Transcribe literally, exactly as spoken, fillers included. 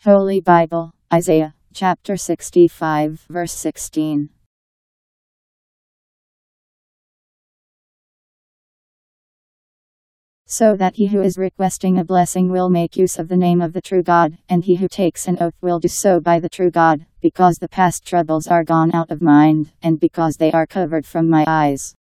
Holy Bible, Isaiah, chapter sixty-five, verse sixteen. So that he who is requesting a blessing will make use of the name of the true God, and he who takes an oath will do so by the true God, because the past troubles are gone out of mind, and because they are covered from my eyes.